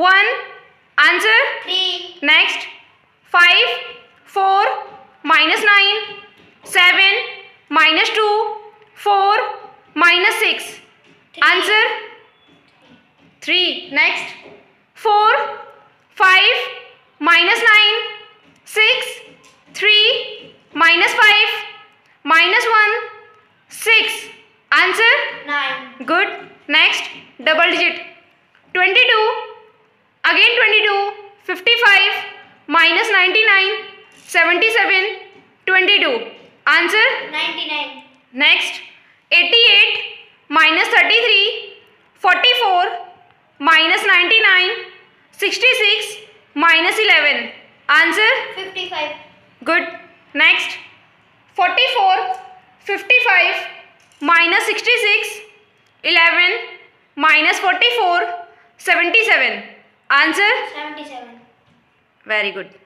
1. Answer? 3. Next. 5, 4, minus 9, 7, minus 2, 4, minus 6. Answer? 3. Next. 4, 5, minus 9, 6, 3, minus 5, minus 1, 6. Answer? 9. Good. Next. Double digit. 22, again 22, 55, minus 99, 77, 22. Answer? 99. Next. 88, minus 33, 44, minus 99, 66, minus 11. Answer? 55. Good. Next. 44, 55, minus 66, 11, minus 44, 77. Answer? 77. Very good.